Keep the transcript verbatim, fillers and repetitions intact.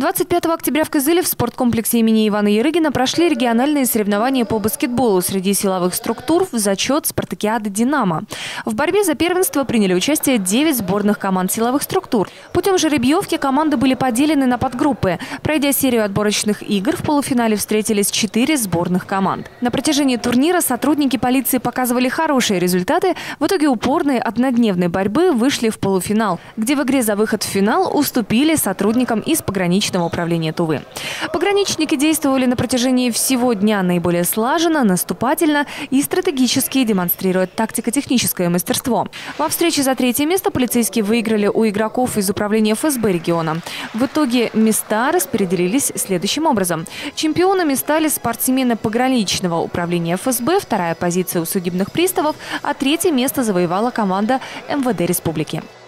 двадцать пятого октября в Кызыле в спорткомплексе имени Ивана Ярыгина прошли региональные соревнования по баскетболу среди силовых структур в зачет спартакиады «Динамо». В борьбе за первенство приняли участие девять сборных команд силовых структур. Путем жеребьевки команды были поделены на подгруппы. Пройдя серию отборочных игр, в полуфинале встретились четыре сборных команд. На протяжении турнира сотрудники полиции показывали хорошие результаты. В итоге упорной однодневной борьбы вышли в полуфинал, где в игре за выход в финал уступили сотрудникам из пограничного управления Тувы. Пограничники действовали на протяжении всего дня наиболее слаженно, наступательно и стратегически, демонстрируя тактико-техническое мастерство. Во встрече за третье место полицейские выиграли у игроков из управления эф эс бэ региона. В итоге места распределились следующим образом. Чемпионами стали спортсмены пограничного управления эф эс бэ, вторая позиция у судебных приставов, а третье место завоевала команда эм вэ дэ республики.